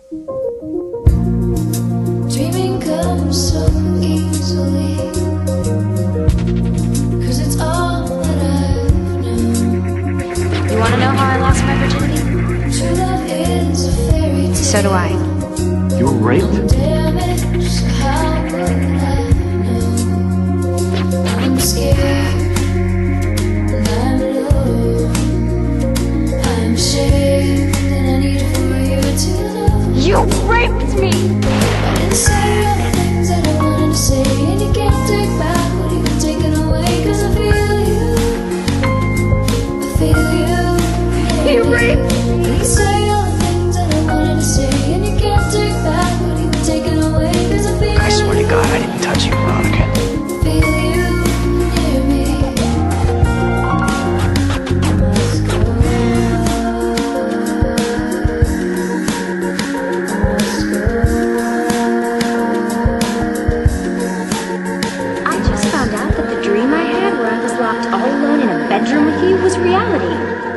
Dreaming comes so easily, 'cause it's all that I've known. You want to know how I lost my virginity? True love is a fairy tale. So do I. You were raped? Damage, so how would I know? I'm scared, and I'm low. I'm ashamed, and I need for you to know. You raped me! I didn't say all the things that I wanted to say, and you can't take back what you've taken away, 'cause I feel you. I feel you. You raped me! I didn't say all the things that I wanted to say, and you can't take back what you've taken away, 'cause I feel you. I swear to God, I didn't touch you, Veronica. Feel you near me. I must go. I must go. I just found out that the dream I had where I was locked all alone in a bedroom with you was reality.